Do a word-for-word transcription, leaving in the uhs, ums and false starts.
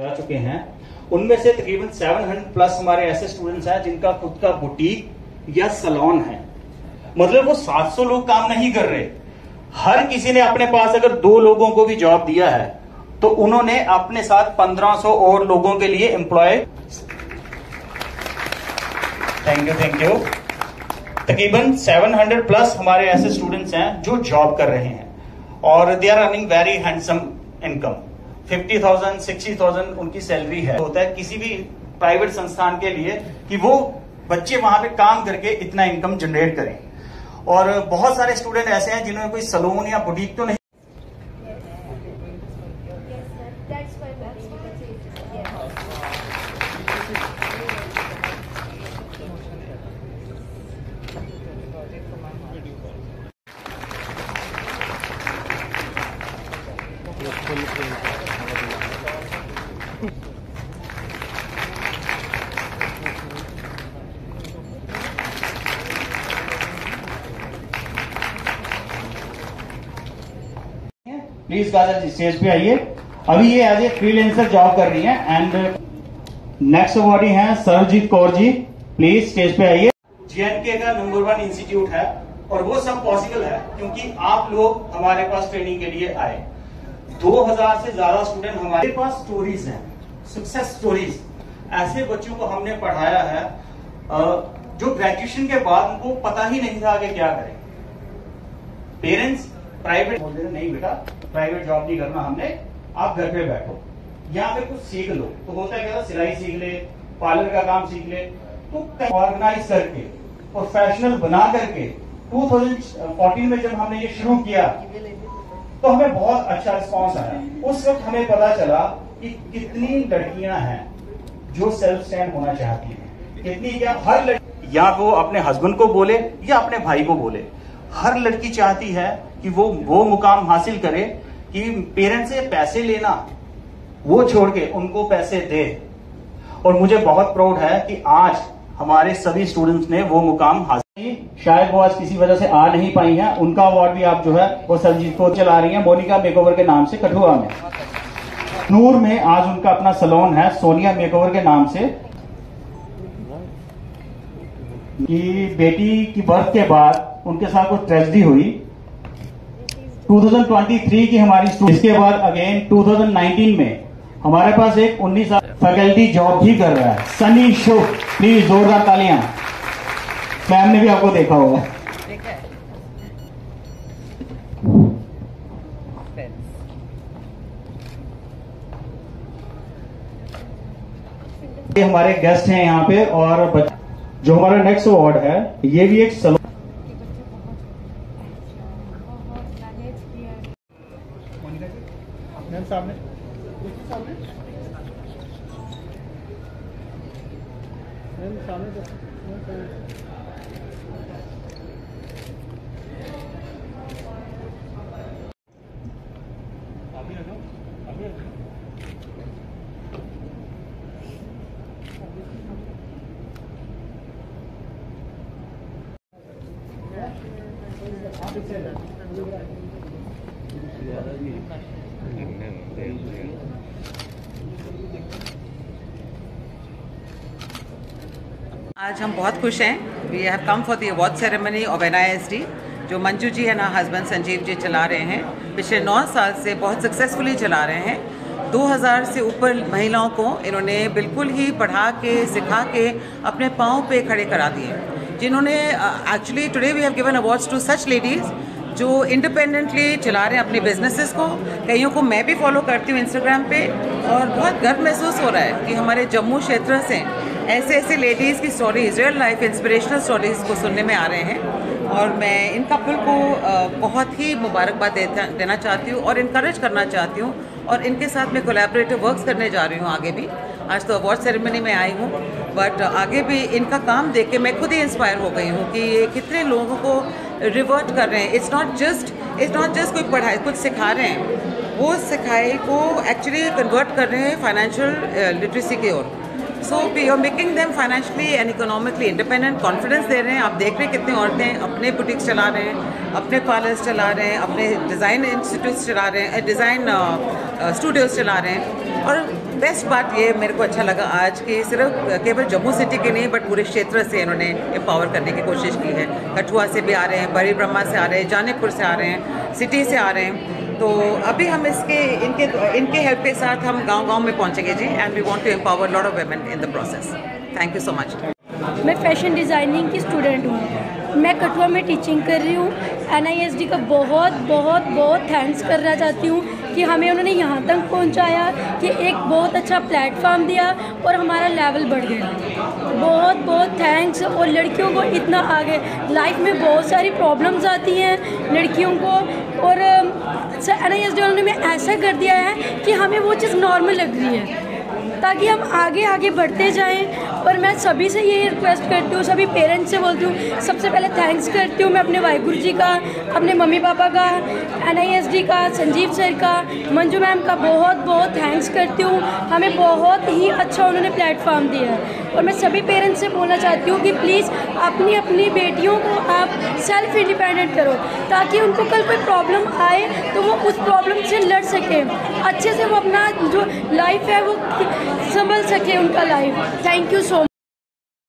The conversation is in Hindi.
जा चुके हैं। उनमें से तकरीबन सात सौ प्लस हमारे ऐसे स्टूडेंट्स हैं जिनका खुद का बुटीक या सैलून है। मतलब वो सात सौ लोग काम नहीं कर रहे। हर किसी ने अपने पास अगर दो लोगों को भी जॉब दिया है तो उन्होंने अपने साथ पंद्रह सौ और लोगों के लिए employ. Thank you thank you तकरीबन सात सौ प्लस हमारे ऐसे स्टूडेंट्स हैं जो जॉब कर रहे हैं और they are earning very handsome income. Fifty thousand sixty thousand उनकी सैलरी है। होता है किसी भी प्राइवेट संस्थान के लिए कि वो बच्चे वहां पे काम करके इतना इनकम जनरेट करें। और बहुत सारे स्टूडेंट ऐसे हैं जिन्होंने कोई सलून या बुटीक तो नहीं। प्लीज गाजर स्टेज पे आइए। अभी ये एज ए फ्रीलांसर जॉब कर रही हैं। एंड नेक्स्ट अवॉर्डी हैं सरजीत कौर जी, प्लीज स्टेज पे आइए। जेएनके का नंबर वन इंस्टीट्यूट है और वो सब पॉसिबल है क्योंकि आप लोग हमारे पास ट्रेनिंग के लिए आए। दो हज़ार से ज्यादा स्टूडेंट हमारे पास स्टोरीज हैं, सक्सेस स्टोरीज। ऐसे बच्चों को हमने पढ़ाया है जो ग्रेजुएशन के बाद उनको पता ही नहीं था आगे क्या करें। पेरेंट्स प्राइवेट बोल रहे नहीं बेटा प्राइवेट जॉब नहीं करना हमने, आप घर पे बैठो यहाँ पे कुछ सीख लो। तो होता है क्या, सिलाई सीख ले, पार्लर का काम सीख ले। तो ऑर्गेनाइज करके प्रोफेशनल बना करके दो हज़ार चौदह में जब हमने ये शुरू किया तो हमें बहुत अच्छा रिस्पांस आया। उस वक्त हमें पता चला कि कितनी लड़कियां हैं जो सेल्फ स्टैंड होना चाहती हैं। कितनी क्या, हर लड़की या वो अपने हस्बैंड को बोले या अपने भाई को बोले, हर लड़की चाहती है कि वो वो मुकाम हासिल करे कि पेरेंट्स से पैसे लेना वो छोड़ के उनको पैसे दे। और मुझे बहुत प्राउड है कि आज हमारे सभी स्टूडेंट्स ने वो मुकाम हासिल। शायद वो आज किसी वजह से आ नहीं पाई हैं, उनका अवार्ड भी आप जो है वो सरजीत को चला रही हैं मोनिका मेकओवर के नाम से कठुआ में। नूर में आज उनका अपना सैलून है सोनिया मेकओवर के नाम से। कि बेटी की बर्थ के बाद उनके साथ कुछ ट्रेजेडी हुई दो हज़ार तेईस की हमारी। इसके बाद अगेन दो हज़ार उन्नीस में हमारे पास एक उन्नीस साल फैकल्टी जॉब भी कर रहा है, सनी शो। प्लीज जोरदार तालियां। मैम ने भी आपको देखा होगा। ये हमारे गेस्ट हैं यहाँ पे। और जो हमारा नेक्स्ट अवार्ड है ये भी एक सलून सामने सामने सामने अभी रखो अभी रखो। आज हम बहुत खुश हैं। We have come for the award ceremony of N I S D जो मंजू जी एंड हस्बैंड संजीव जी चला रहे हैं। पिछले नौ साल से बहुत सक्सेसफुली चला रहे हैं। दो हज़ार से ऊपर महिलाओं को इन्होंने बिल्कुल ही पढ़ा के सिखा के अपने पाँव पे खड़े करा दिए। जिन्होंने actually today we have given awards to such ladies जो इंडिपेंडेंटली चला रहे हैं अपने बिजनेसेस को। कईयों को मैं भी फॉलो करती हूँ इंस्टाग्राम पे और बहुत गर्व महसूस हो रहा है कि हमारे जम्मू क्षेत्र से ऐसे ऐसे लेडीज़ की stories, real life inspirational stories को सुनने में आ रहे हैं। और मैं इन कपल को बहुत ही मुबारकबाद देना चाहती हूँ और इनकरेज करना चाहती हूँ। और इनके साथ मैं कोलैबोरेटिव वर्क्स करने जा रही हूँ आगे भी। आज तो अवार्ड सेरेमनी में आई हूँ बट आगे भी इनका काम देख के मैं खुद ही इंस्पायर हो गई हूँ कि ये कितने लोगों को रिवर्ट कर रहे हैं। It's not just it's not just कोई पढ़ाई कुछ सिखा रहे हैं, वो सिखाई को एक्चुअली कन्वर्ट कर रहे हैं फाइनेंशियल लिटरेसी की ओर। So we are making them financially and economically independent, confidence दे रहे हैं। आप देख रहे हैं कितनी औरतें अपने बुटीक्स चला रहे हैं, अपने पार्लर्स चला रहे हैं, अपने डिज़ाइन इंस्टीट्यूट्स चला रहे हैं, डिज़ाइन स्टूडियोज़ चला रहे हैं। और बेस्ट बात ये मेरे को अच्छा लगा आज कि सिर्फ केवल जम्मू सिटी के नहीं बट पूरे क्षेत्र से इन्होंने एम्पावर करने की कोशिश की है। कठुआ से भी आ रहे हैं, बड़ी ब्रह्मा से आ रहे हैं, जानीपुर से आ रहे हैं, सिटी से आ रहे हैं। तो अभी हम इसके इनके इनके हेल्प के साथ हम गांव-गांव में पहुंचेंगे जी, and we want to empower lot of women in the process. Thank you so much. मैं फैशन डिज़ाइनिंग की स्टूडेंट हूँ। मैं कठुआ में टीचिंग कर रही हूँ। एन आई एस डी का बहुत बहुत बहुत थैंक्स करना चाहती हूँ कि हमें उन्होंने यहाँ तक पहुँचाया, कि एक बहुत अच्छा प्लेटफॉर्म दिया और हमारा लेवल बढ़ गया। बहुत बहुत थैंक्स। और लड़कियों को इतना आगे, लाइफ में बहुत सारी प्रॉब्लम्स आती हैं लड़कियों को, और एन आई एस डी ने ऐसा कर दिया है कि हमें वो चीज़ नॉर्मल लग रही है, ताकि हम आगे आगे बढ़ते जाएं। और मैं सभी से ये रिक्वेस्ट करती हूँ, सभी पेरेंट्स से बोलती हूँ, सबसे पहले थैंक्स करती हूँ मैं अपने वाहिगुरु जी का, अपने मम्मी पापा का, एन आई एस डी का, संजीव सर का, मंजू मैम का बहुत बहुत थैंक्स करती हूँ। हमें बहुत ही अच्छा उन्होंने प्लेटफॉर्म दिया है। और मैं सभी पेरेंट्स से बोलना चाहती हूँ कि प्लीज़ अपनी अपनी बेटियों को आप सेल्फ इंडिपेंडेंट करो, ताकि उनको कल कोई प्रॉब्लम आए तो वो उस प्रॉब्लम से लड़ सकें, अच्छे से वो अपना जो लाइफ है वो संभल सके उनका life. Thank you so much.